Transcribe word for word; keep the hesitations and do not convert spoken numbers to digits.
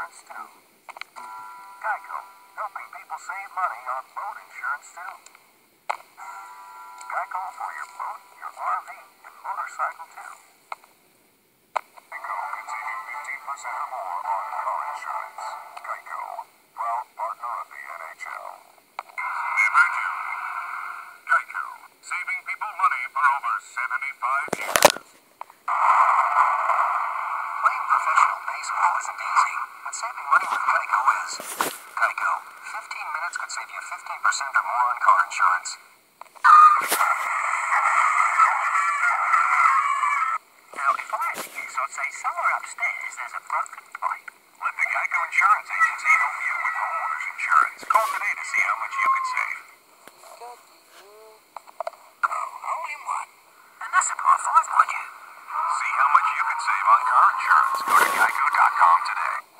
insurance too. Geico, helping people save money on boat insurance too. Geico for your boat, your R V, and motorcycle too. Geico can save you fifteen percent or more on car insurance. Geico, proud partner of the N H L. Never do. Geico, saving people money for over seventy-five years. Playing professional baseball isn't easy, but saving money with Geico is. Geico, fifteen minutes could save you fifteen percent or more on car insurance. Now, if I had to guess, I'd say somewhere upstairs there's a broken pipe. Let the Geico Insurance Agency help you with homeowners insurance. Call today to see how much you could save. Oh, only one. And that's a par five, mind you. See how much you can save on car insurance. Go to geico dot com today.